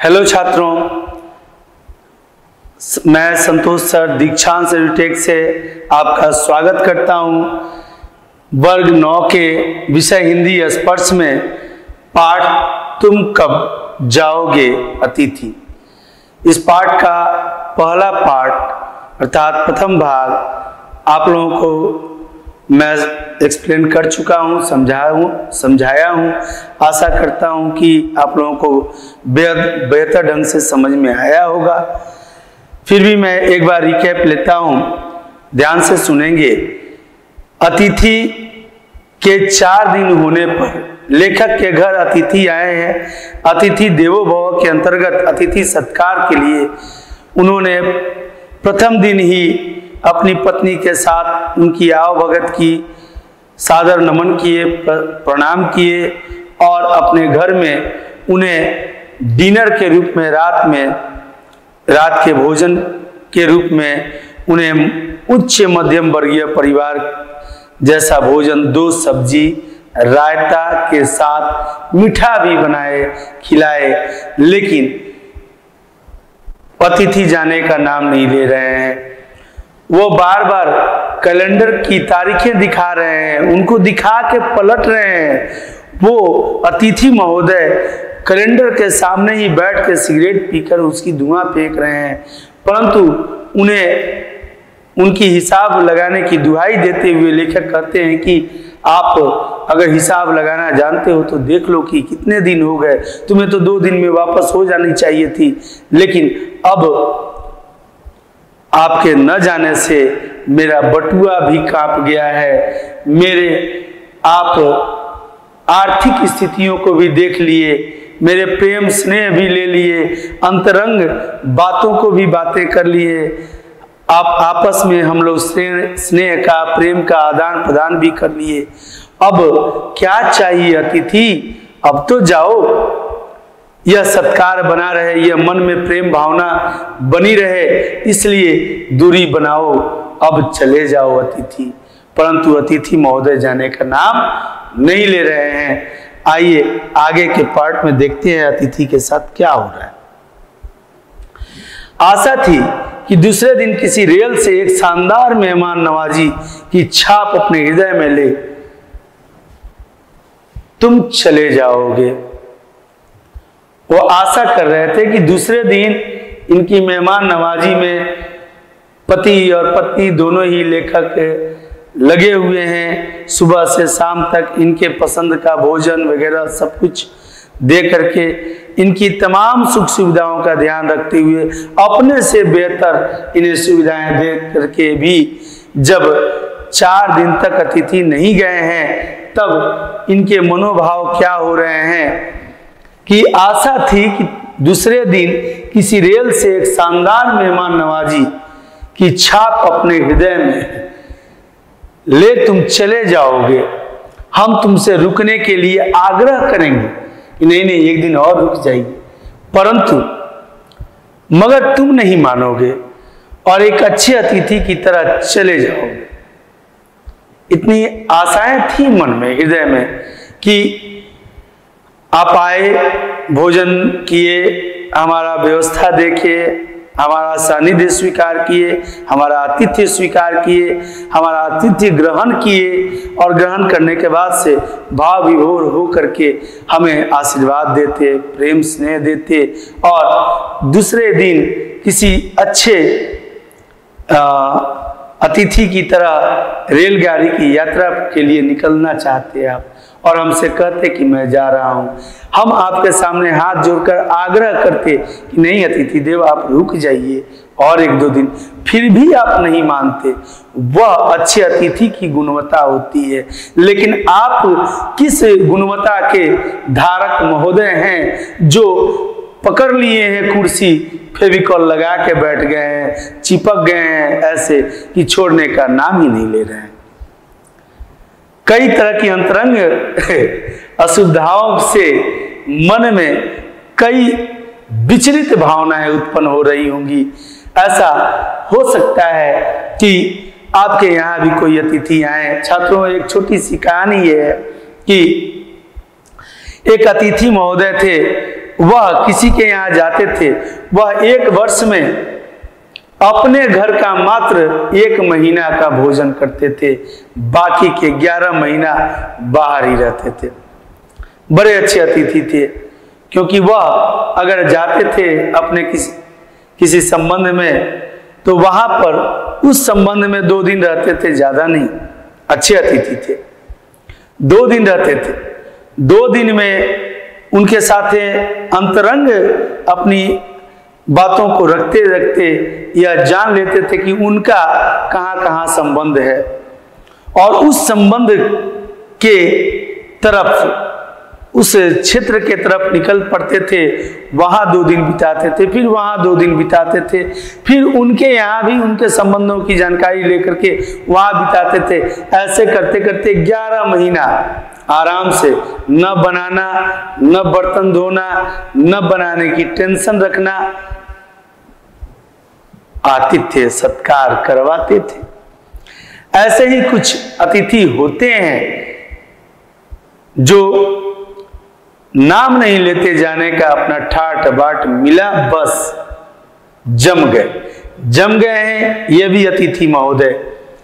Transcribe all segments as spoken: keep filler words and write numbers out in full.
Hello छात्रों, मैं संतोष sir दीक्षांत एडुटेक से आपका स्वागत करता हूं। वर्ग नौ के विषय हिंदी स्पर्श में पाठ तुम कब जाओगे अतिथि, इस पाठ का पहला पाठ अर्थात प्रथम भाग आप लोगों को मैं एक्सप्लेन कर चुका हूँ, समझाया हूँ समझाया हूँ आशा करता हूँ कि आप लोगों को बेहतर ढंग से समझ में आया होगा। फिर भी मैं एक बार रिकैप लेता हूँ, ध्यान से सुनेंगे। अतिथि के चार दिन होने पर लेखक के घर अतिथि आए हैं। अतिथि देवो भव के अंतर्गत अतिथि सत्कार के लिए उन्होंने प्रथम दिन ही अपनी पत्नी के साथ उनकी आवभगत की, सादर नमन किए, प्रणाम किए और अपने घर में उन्हें डिनर के रूप में रात में रात के भोजन के रूप में उन्हें उच्च मध्यम वर्गीय परिवार जैसा भोजन, दो सब्जी रायता के साथ मीठा भी बनाए खिलाए, लेकिन अतिथि जाने का नाम नहीं ले रहे हैं। वो बार बार कैलेंडर की तारीखें दिखा रहे हैं, उनको दिखा के पलट रहे हैं। वो अतिथि महोदय कैलेंडर के सामने ही बैठ के सिगरेट पीकर उसकी धुआं फेंक रहे हैं, परंतु उन्हें उनकी हिसाब लगाने की दुहाई देते हुए लेखक कहते हैं कि आप अगर हिसाब लगाना जानते हो तो देख लो कि कितने दिन हो गए, तुम्हें तो दो दिन में वापस हो जानी चाहिए थी, लेकिन अब आपके न जाने से मेरा बटुआ भी कांप गया है। मेरे आप आर्थिक स्थितियों को भी देख लिए, मेरे प्रेम स्नेह भी ले लिए, अंतरंग बातों को भी बातें कर लिए, आप आपस में हम लोग स्नेह का, प्रेम का आदान प्रदान भी कर लिए। अब क्या चाहिए अतिथि, अब तो जाओ। यह सत्कार बना रहे, यह मन में प्रेम भावना बनी रहे, इसलिए दूरी बनाओ, अब चले जाओ अतिथि। परंतु अतिथि महोदय जाने का नाम नहीं ले रहे हैं। आइए आगे के पार्ट में देखते हैं अतिथि के साथ क्या हो रहा है। आशा थी कि दूसरे दिन किसी रेल से एक शानदार मेहमान नवाजी की छाप अपने हृदय में ले तुम चले जाओगे। वो आशा कर रहे थे कि दूसरे दिन इनकी मेहमान नवाजी में पति और पत्नी दोनों ही लेखक लगे हुए हैं, सुबह से शाम तक इनके पसंद का भोजन वगैरह सब कुछ दे करके इनकी तमाम सुख सुविधाओं का ध्यान रखते हुए अपने से बेहतर इन्हें सुविधाएं दे करके भी जब चार दिन तक अतिथि नहीं गए हैं, तब इनके मनोभाव क्या हो रहे हैं कि आशा थी कि दूसरे दिन किसी रेल से एक शानदार मेहमान नवाजी की छाप अपने हृदय में ले तुम चले जाओगे। हम तुमसे रुकने के लिए आग्रह करेंगे कि नहीं नहीं एक दिन और रुक जाइए, परंतु मगर तुम नहीं मानोगे और एक अच्छे अतिथि की तरह चले जाओगे। इतनी आशाएं थी मन में, हृदय में कि आप आए, भोजन किए, हमारा व्यवस्था देखे, हमारा सानिध्य स्वीकार किए, हमारा आतिथ्य स्वीकार किए, हमारा आतिथ्य ग्रहण किए और ग्रहण करने के बाद से भाव विभोर हो करके हमें आशीर्वाद देते, प्रेम स्नेह देते और दूसरे दिन किसी अच्छे अतिथि की तरह रेलगाड़ी की यात्रा के लिए निकलना चाहते आप और हमसे कहते कि मैं जा रहा हूं। हम आपके सामने हाथ जोड़कर आग्रह करते कि नहीं अतिथि देव आप रुक जाइए और एक दो दिन, फिर भी आप नहीं मानते। वह अच्छे अतिथि की गुणवत्ता होती है, लेकिन आप किस गुणवत्ता के धारक महोदय हैं जो पकड़ लिए हैं कुर्सी, फेविकॉल लगा के बैठ गए हैं, चिपक गए हैं ऐसे कि छोड़ने का नाम ही नहीं ले रहे हैं। कई तरह की अंतरंग असुविधाओं से मन में कई विचलित भावनाएं उत्पन्न हो रही होंगी। ऐसा हो सकता है कि आपके यहाँ भी कोई अतिथि आए। छात्रों, एक छोटी सी कहानी ये है कि एक अतिथि महोदय थे वह किसी के यहाँ जाते थे, वह एक वर्ष में अपने घर का मात्र एक महीना का भोजन करते थे, बाकी के ग्यारह महीना बाहर ही रहते थे। बड़े अच्छे अतिथि थे, क्योंकि वह अगर जाते थे अपने किसी किसी संबंध में तो वहां पर उस संबंध में दो दिन रहते थे, ज्यादा नहीं। अच्छे अतिथि थे, दो दिन रहते थे। दो दिन में उनके साथ अंतरंग अपनी बातों को रखते रखते यह जान लेते थे कि उनका कहां कहां संबंध है, और उस संबंध के तरफ, उस क्षेत्र के तरफ निकल पड़ते थे। वहां दो दिन बिताते थे, फिर वहां दो दिन बिताते थे, फिर उनके यहाँ भी उनके संबंधों की जानकारी लेकर के वहां बिताते थे। ऐसे करते करते ग्यारह महीना आराम से, न बनाना, न बर्तन धोना, न बनाने की टेंशन रखना, आतिथ्य सत्कार करवाते थे। ऐसे ही कुछ अतिथि होते हैं जो नाम नहीं लेते जाने का अपना ठाट बाट मिला, बस जम गए जम गए हैं ये भी अतिथि महोदय।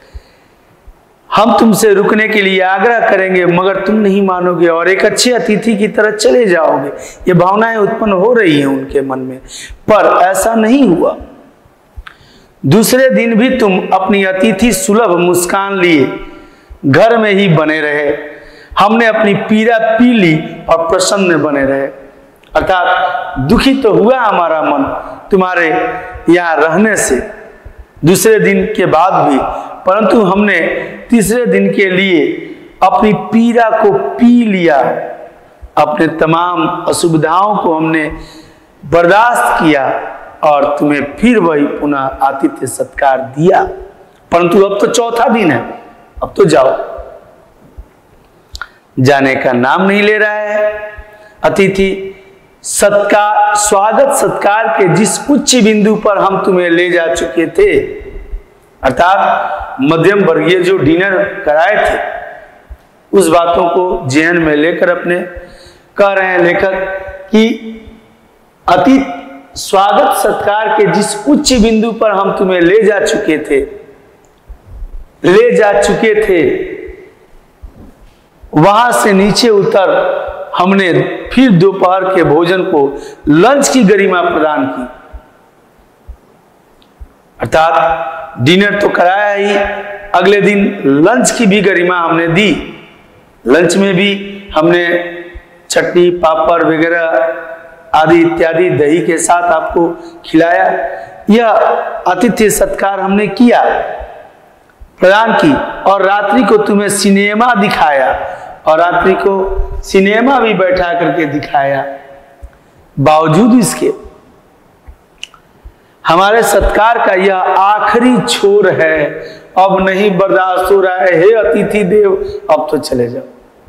हम तुमसे रुकने के लिए आग्रह करेंगे मगर तुम नहीं मानोगे और एक अच्छे अतिथि की तरह चले जाओगे। ये भावनाएं उत्पन्न हो रही हैं उनके मन में, पर ऐसा नहीं हुआ। दूसरे दिन भी तुम अपनी अतिथि सुलभ मुस्कान लिए घर में ही बने रहे। हमने अपनी पीड़ा पी ली और प्रसन्न बने रहे। अर्थात दुखी तो हुआ हमारा मन तुम्हारे यहाँ रहने से दूसरे दिन के बाद भी, परंतु हमने तीसरे दिन के लिए अपनी पीड़ा को पी लिया, अपने तमाम असुविधाओं को हमने बर्दाश्त किया और तुम्हें फिर वही पुनः आतिथ्य सत्कार दिया। परंतु अब तो चौथा दिन है, अब तो जाओ। जाने का नाम नहीं ले रहा है अतिथि। सत्कार, स्वागत सत्कार के जिस उच्च बिंदु पर हम तुम्हें ले जा चुके थे, अर्थात मध्यम वर्गीय जो डिनर कराए थे, उस बातों को जेहन में लेकर अपने कह रहे हैं लेखक कि अति स्वागत सत्कार के जिस उच्च बिंदु पर हम तुम्हें ले जा चुके थे ले जा चुके थे वहां से नीचे उतर हमने फिर दोपहर के भोजन को लंच की गरिमा प्रदान की। अर्थात डिनर तो कराया ही, अगले दिन लंच की भी गरिमा हमने दी। लंच में भी हमने चटनी पापड़ वगैरह आदि इत्यादि दही के साथ आपको खिलाया। यह आतिथ्य सत्कार हमने किया, प्रदान की, और रात्रि को तुम्हें सिनेमा दिखाया और रात्रि को सिनेमा भी बैठा करके दिखाया। बावजूद इसके हमारे सत्कार का यह आखिरी छोर है, अब नहीं बर्दाश्त हो रहा है, हे अतिथि देव अब तो चले जाओ।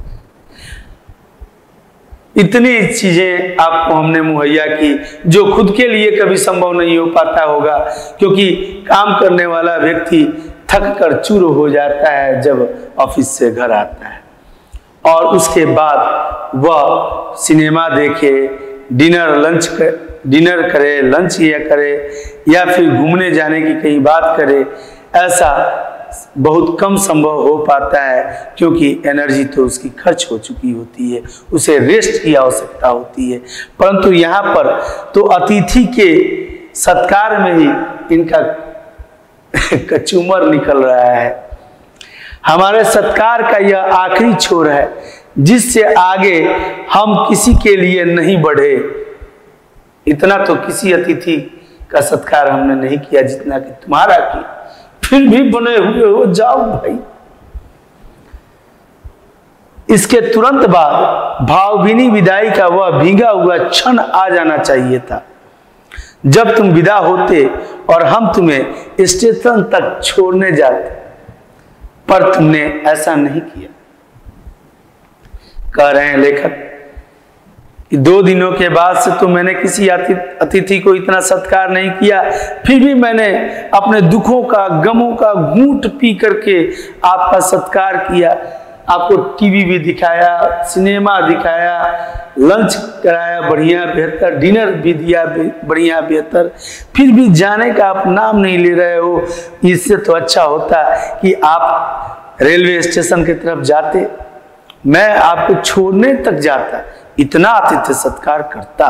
इतनी चीजें आपको हमने मुहैया की जो खुद के लिए कभी संभव नहीं हो पाता होगा, क्योंकि काम करने वाला व्यक्ति थक कर चूर हो जाता है जब ऑफिस से घर आता है, और उसके बाद वह सिनेमा देखे, डिनर लंच कर, डिनर करे, लंच या करे, या फिर घूमने जाने की कहीं बात करे। ऐसा बहुत कम संभव हो पाता है, क्योंकि एनर्जी तो उसकी खर्च हो चुकी होती है, उसे रेस्ट की आवश्यकता होती है। परंतु यहाँ पर तो अतिथि के सत्कार में ही इनका कचूमर निकल रहा है। हमारे सत्कार का यह आखिरी छोर है, जिससे आगे हम किसी के लिए नहीं बढ़े। इतना तो किसी अतिथि का सत्कार हमने नहीं किया जितना कि तुम्हारा किया, फिर भी बने हुए हो जाओ भाई। इसके तुरंत बाद भावभीनी विदाई का वह भीगा हुआ क्षण आ जाना चाहिए था, जब तुम विदा होते और हम तुम्हें स्टेशन तक छोड़ने जाते, पर तुमने ऐसा नहीं किया। कह रहे हैं लेखक कि दो दिनों के बाद से तो मैंने किसी अतिथि को इतना सत्कार नहीं किया, फिर भी मैंने अपने दुखों का, गमों का घूंट पी करके आपका सत्कार किया। आपको टीवी भी दिखाया, सिनेमा दिखाया, लंच कराया बढ़िया बेहतर, डिनर भी दिया बढ़िया बेहतर, फिर भी जाने का आप नाम नहीं ले रहे हो। इससे तो अच्छा होता कि आप रेलवे स्टेशन की तरफ जाते, मैं आपको छोड़ने तक जाता, इतना आतिथ्य सत्कार करता।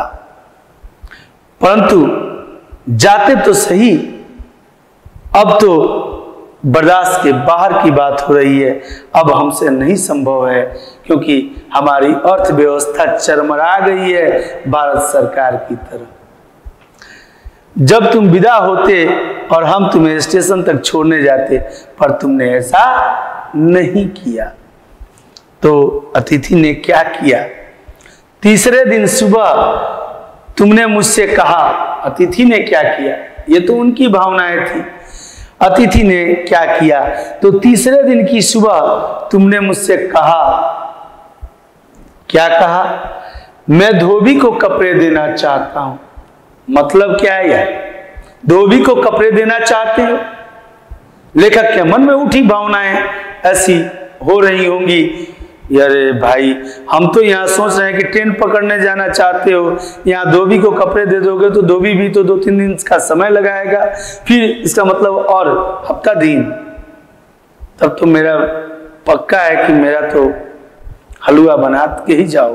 परंतु जाते तो सही, अब तो बर्दाश्त के बाहर की बात हो रही है, अब हमसे नहीं संभव है, क्योंकि हमारी अर्थव्यवस्था चरमरा गई है भारत सरकार की तरफ। जब तुम विदा होते और हम तुम्हें स्टेशन तक छोड़ने जाते, पर तुमने ऐसा नहीं किया। तो अतिथि ने क्या किया? तीसरे दिन सुबह तुमने मुझसे कहा, अतिथि ने क्या किया? ये तो उनकी भावनाएं थी। अतिथि ने क्या किया? तो तीसरे दिन की सुबह तुमने मुझसे कहा, क्या कहा? मैं धोबी को कपड़े देना चाहता हूं। मतलब क्या है यार? धोबी को कपड़े देना चाहते हो? लेखक के मन में उठी भावनाएं ऐसी हो रही होंगी, अरे भाई हम तो यहाँ सोच रहे हैं कि ट्रेन पकड़ने जाना चाहते हो, यहाँ धोबी को कपड़े दे दोगे तो धोबी भी तो दो तीन दिन का समय लगाएगा, फिर इसका मतलब और हफ्ता दिन, तब तो मेरा पक्का है कि मेरा तो हलवा बना के ही जाओ।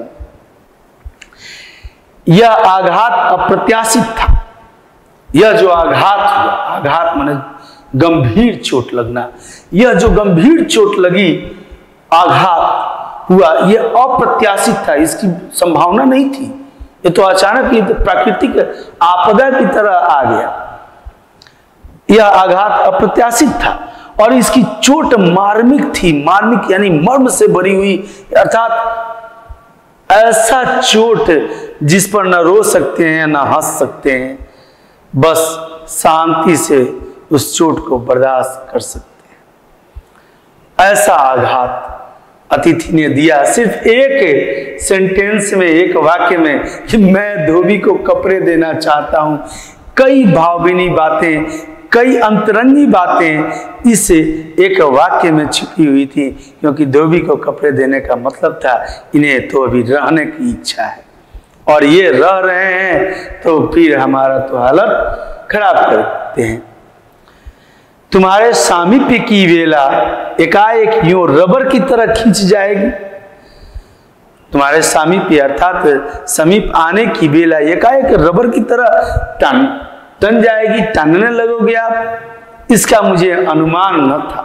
यह आघात अप्रत्याशित था। यह जो आघात हुआ, आघात माने गंभीर चोट लगना, यह जो गंभीर चोट लगी, आघात हुआ, यह अप्रत्याशित था, इसकी संभावना नहीं थी। ये तो अचानक ही प्राकृतिक आपदा की तरह आ गया। यह आघात अप्रत्याशित था और इसकी चोट मार्मिक थी। मार्मिक यानी मर्म से भरी हुई, अर्थात ऐसा चोट जिस पर न रो सकते हैं न हंस सकते हैं, बस शांति से उस चोट को बर्दाश्त कर सकते हैं। ऐसा आघात अतिथि ने दिया, सिर्फ एक सेंटेंस में, एक वाक्य में, कि मैं धोबी को कपड़े देना चाहता हूं। कई भावभीनी बातें, कई अंतरंगी बातें इस एक वाक्य में छिपी हुई थी, क्योंकि धोबी को कपड़े देने का मतलब था इन्हें तो अभी रहने की इच्छा है, और ये रह रहे हैं तो फिर हमारा तो हालत खराब करते हैं। तुम्हारे सामीप्य की वेला एकाएक यूं रबर की तरह खींच जाएगी। तुम्हारे सामीप्य अर्थात समीप आने की वेला एकाएक रबर की तरह टन टन जाएगी, टनने लगोगे आप, इसका मुझे अनुमान न था।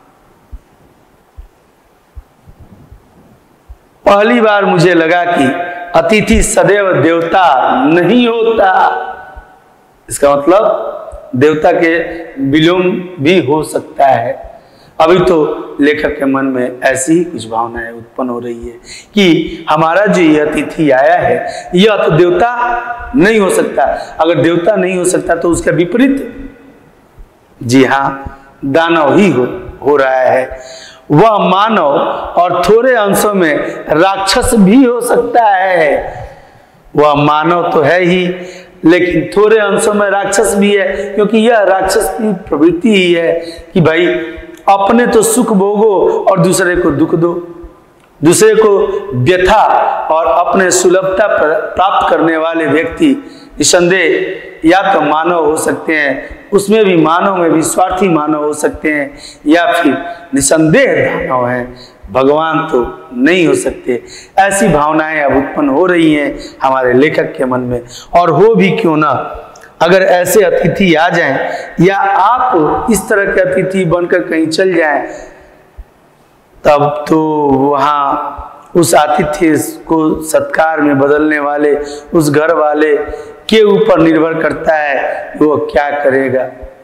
पहली बार मुझे लगा कि अतिथि सदैव देवता नहीं होता। इसका मतलब देवता के विलोम भी हो सकता है। अभी तो लेखक के मन में ऐसी ही कुछ भावनाएं उत्पन्न हो रही है कि हमारा जो यह अतिथि आया है यह तो देवता नहीं हो सकता। अगर देवता नहीं हो सकता तो उसका विपरीत, जी हाँ, दानव ही हो, हो रहा है। वह मानव और थोड़े अंशों में राक्षस भी हो सकता है। वह मानव तो है ही, लेकिन थोड़े अंशों में राक्षस भी है, क्योंकि यह राक्षस की प्रवृत्ति ही है कि भाई अपने तो सुख भोगो और दूसरे को दुख दो, दूसरे को व्यथा, और अपने सुलभता प्राप्त करने वाले व्यक्ति निसंदेह या तो मानव हो सकते हैं, उसमें भी मानव में भी स्वार्थी मानव हो सकते हैं, या फिर निसंदेह दानव हैं, भगवान तो नहीं हो सकते। ऐसी भावनाएं अब उत्पन्न हो रही हैं हमारे लेखक के मन में। और हो भी क्यों ना, अगर ऐसे अतिथि आ जाएं या आप इस तरह के अतिथि बनकर कहीं चल जाएं, तब तो वहाँ उस आतिथ्य को सत्कार में बदलने वाले उस घर वाले के ऊपर निर्भर करता है वो क्या करेगा।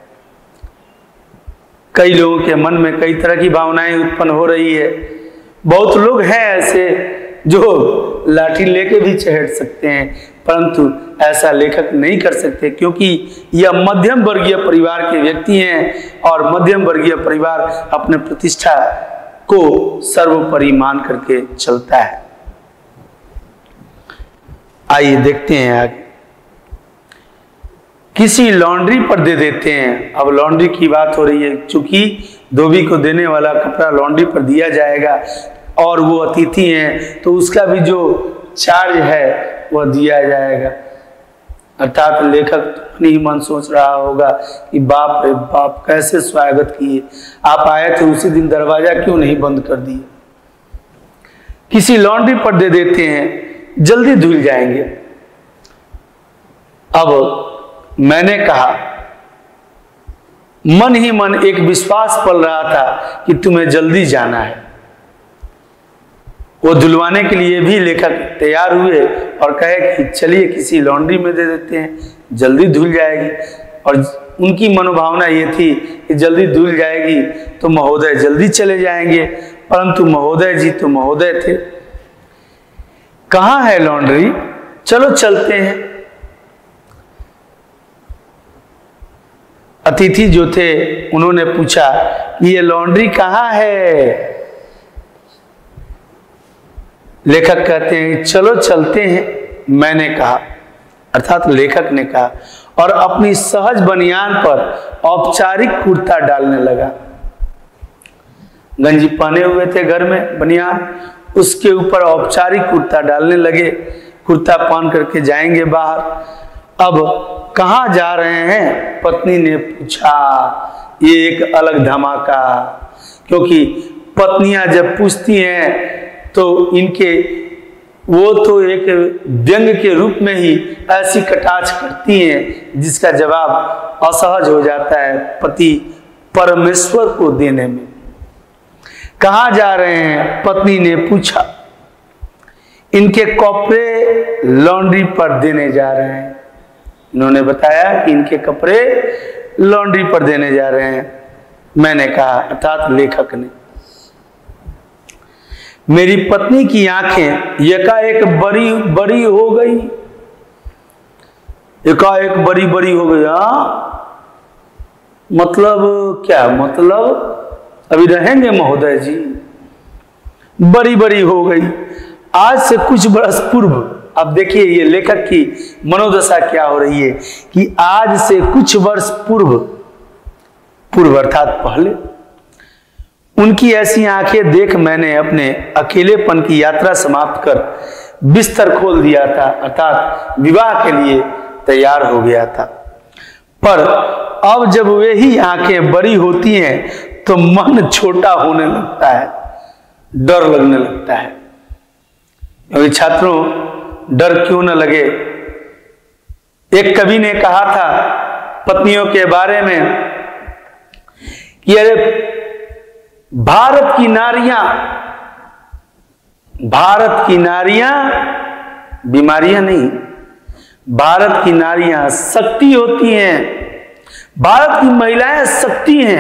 कई लोगों के मन में कई तरह की भावनाएं उत्पन्न हो रही है। बहुत लोग हैं ऐसे जो लाठी लेके भी चढ़ सकते हैं, परंतु ऐसा लेखक नहीं कर सकते, क्योंकि यह मध्यम वर्गीय परिवार के व्यक्ति हैं और मध्यम वर्गीय परिवार अपने प्रतिष्ठा को सर्वोपरि मान करके चलता है। आइए देखते हैं आगे। किसी लॉन्ड्री पर दे देते हैं। अब लॉन्ड्री की बात हो रही है, चूंकि धोबी को देने वाला कपड़ा लॉन्ड्री पर दिया जाएगा, और वो अतिथि हैं तो उसका भी जो चार्ज है वह दिया जाएगा। अर्थात लेखक नहीं मन सोच रहा होगा कि बाप रे बाप कैसे स्वागत किए, आप आए थे उसी दिन दरवाजा क्यों नहीं बंद कर दिए, किसी लॉन्ड्री पर दे देते हैं जल्दी धुल जाएंगे। अब मैंने कहा, मन ही मन एक विश्वास पल रहा था कि तुम्हें जल्दी जाना है। वो धुलवाने के लिए भी लेखक तैयार हुए और कहे कि चलिए किसी लॉन्ड्री में दे देते हैं, जल्दी धुल जाएगी। और उनकी मनोभावना ये थी कि जल्दी धुल जाएगी तो महोदय जल्दी चले जाएंगे, परंतु महोदय जी तो महोदय थे। कहाँ है लॉन्ड्री, चलो चलते हैं। अतिथि जो थे उन्होंने पूछा कि ये लॉन्ड्री कहाँ है। लेखक कहते हैं चलो चलते हैं। मैंने कहा, अर्थात लेखक ने कहा, और अपनी सहज बनियान पर औपचारिक कुर्ता डालने लगा। गंजी पहने हुए थे घर में बनियान, उसके ऊपर औपचारिक कुर्ता डालने लगे। कुर्ता पहन करके जाएंगे बाहर। अब कहाँ जा रहे हैं, पत्नी ने पूछा। ये एक अलग धमाका, क्योंकि पत्नियां जब पूछती हैं तो इनके वो तो एक व्यंग के रूप में ही ऐसी कटाक्ष करती हैं जिसका जवाब असहज हो जाता है पति परमेश्वर को देने में। कहाँ जा रहे हैं, पत्नी ने पूछा। इनके कपड़े लॉन्ड्री पर देने जा रहे हैं। इन्होंने बताया कि इनके कपड़े लॉन्ड्री पर देने जा रहे हैं। मैंने कहा, अर्थात लेखक ने, मेरी पत्नी की आंखें एकाएक बड़ी बड़ी हो गई। एकाएक बड़ी बड़ी हो गई। हाँ, मतलब क्या मतलब, अभी रहेंगे महोदय जी। बड़ी बड़ी हो गई। आज से कुछ बरस पूर्व, अब देखिए ये लेखक की मनोदशा क्या हो रही है कि आज से कुछ वर्ष पूर्व, पूर्व अर्थात पहले, उनकी ऐसी आंखें देख मैंने अपने अकेलेपन की यात्रा समाप्त कर बिस्तर खोल दिया था, अर्थात विवाह के लिए तैयार हो गया था। पर अब जब वे ही आंखें बड़ी होती हैं तो मन छोटा होने लगता है, डर लगने लगता है। अभी छात्रों, डर क्यों न लगे। एक कवि ने कहा था पत्नियों के बारे में कि अरे भारत की नारियां, भारत की नारियां बीमारियां नहीं, भारत की नारियां शक्ति होती हैं, भारत की महिलाएं शक्ति हैं।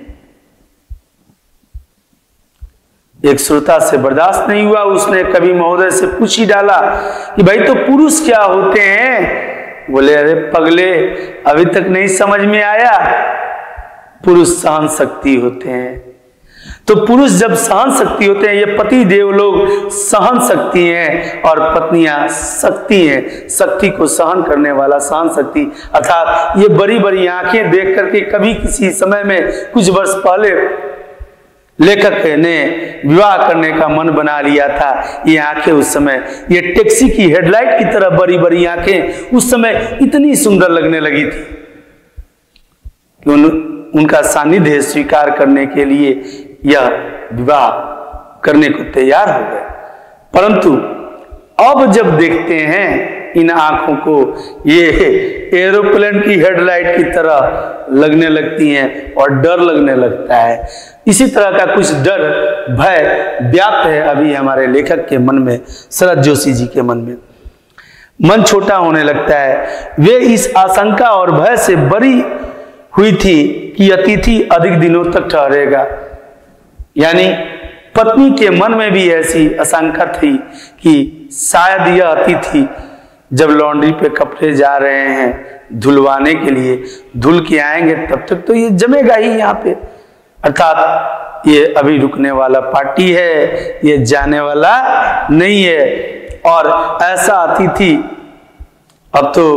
एक श्रोता से बर्दाश्त नहीं हुआ, उसने कवि महोदय से पूछ ही डाला कि भाई तो पुरुष क्या होते हैं। बोले, अरे पगले, अभी तक नहीं समझ में आया, पुरुष सहन शक्ति होते हैं। तो पुरुष जब सहन शक्ति होते हैं, ये पति देव लोग सहन शक्ति हैं और पत्नियां शक्ति हैं, शक्ति को सहन करने वाला सहन शक्ति। अर्थात ये बड़ी बड़ी आंखें देख करके कभी किसी समय में कुछ वर्ष पहले लेखक ने विवाह करने का मन बना लिया था। ये आंखें उस समय, ये टैक्सी की हेडलाइट की तरह बड़ी बड़ी आंखें उस समय इतनी सुंदर लगने लगी थी कि उन, उनका सानिध्य स्वीकार करने के लिए यह विवाह करने को तैयार हो गए। परंतु अब जब देखते हैं इन आंखों को, ये एरोप्लेन की हेडलाइट की तरह लगने लगती हैं और डर लगने लगता है। इसी तरह का कुछ डर, भय व्याप्त है अभी हमारे लेखक के मन में, शरद जोशी जी के मन में। मन छोटा होने लगता है। वे इस आशंका और भय से बरी हुई थी कि अतिथि अधिक दिनों तक ठहरेगा। यानी पत्नी के मन में भी ऐसी आशंका थी कि शायद यह अतिथि जब लॉन्ड्री पे कपड़े जा रहे हैं धुलवाने के लिए, धुल के आएंगे तब तक तो ये जमेगा ही यहाँ पे। अर्थात ये अभी रुकने वाला पार्टी है, ये जाने वाला नहीं है। और ऐसा अतिथि, अब तो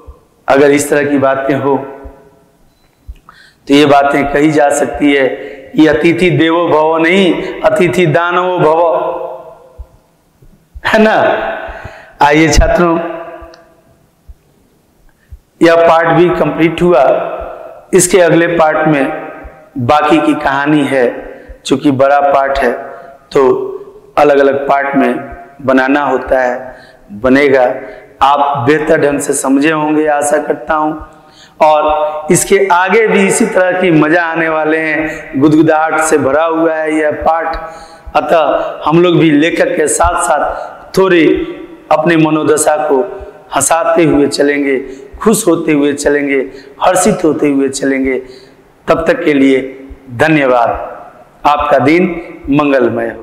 अगर इस तरह की बातें हो तो ये बातें कही जा सकती है ये अतिथि देवो भव नहीं, अतिथि दानवो भव, है ना। आइए छात्रों, यह पार्ट भी कंप्लीट हुआ। इसके अगले पार्ट में बाकी की कहानी है। चूंकि बड़ा पार्ट है तो अलग अलग पार्ट में बनाना होता है, बनेगा। आप बेहतर ढंग से समझे होंगे आशा करता हूं। और इसके आगे भी इसी तरह की मजा आने वाले हैं, गुदगुदाहट से भरा हुआ है यह पाठ। अतः हम लोग भी लेखक के साथ साथ थोड़ी अपने मनोदशा को हंसाते हुए चलेंगे, खुश होते हुए चलेंगे, हर्षित होते हुए चलेंगे। तब तक के लिए धन्यवाद। आपका दिन मंगलमय हो।